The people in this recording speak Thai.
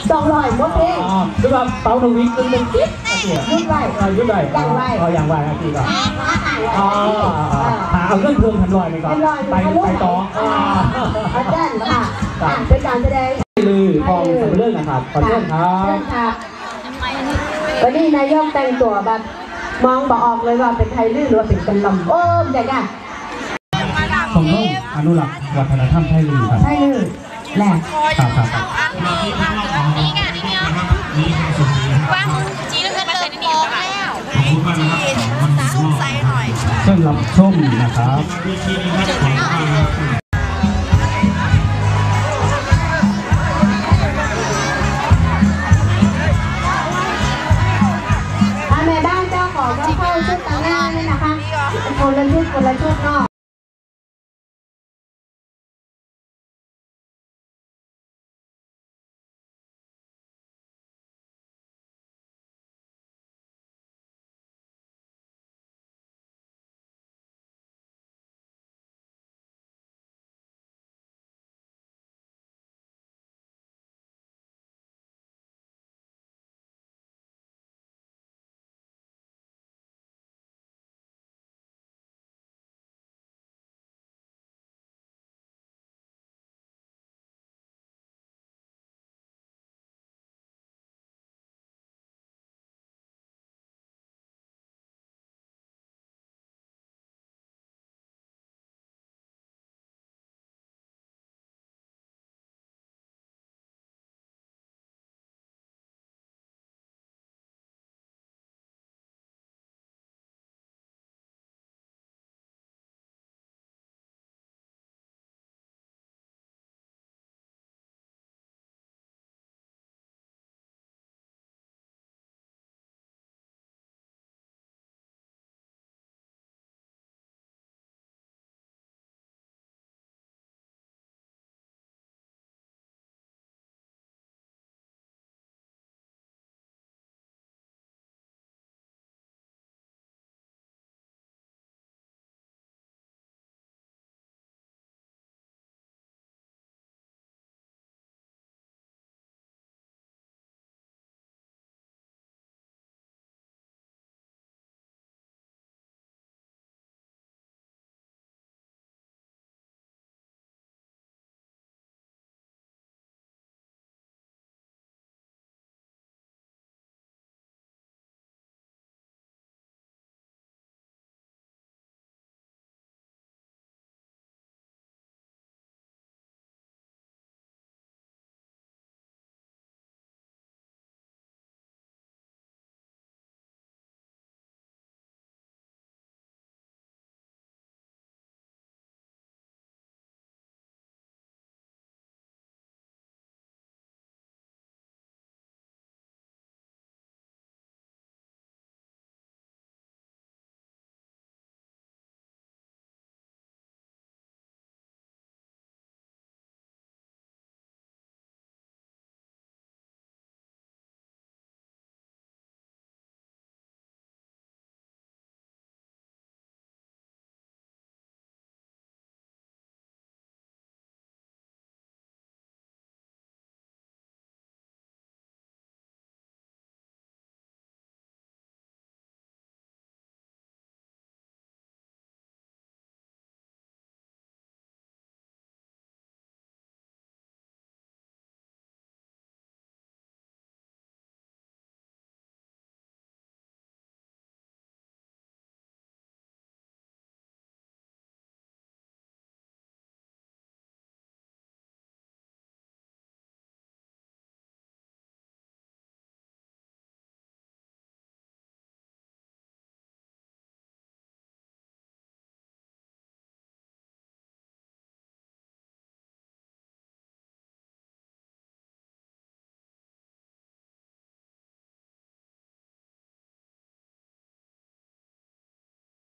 200หมดเองคือว่าเป้าหนึ่งวิคือ1จิ๊บยุ่งไรยุ่งไรอย่างไรพี่ก่อนเอาเรื่องเพิ่ม100ไปก่อนไปต่ออาจารย์ค่ะเป็นการแสดงลือของสำเรื่องนะครับขอเชิญครับวันนี้นายกแต่งตัวแบบมองบอกออกเลยว่าเป็นไทยลื่นหรือว่าเป็นกันลำโอ้ยใหญ่กันของโลกอนุรักษ์วัฒนธรรมไทยลื่นครับไทยลื่นแหละครับนี่ไงว่าจีนเงินมาใส่ในนี้แล้วจีนใส่หน่อยเชิญรับชมนะครับแม่บ้านเจ้าของก็เข้าชุดต่างหน้านี่นะคะคนละชุดเนาะ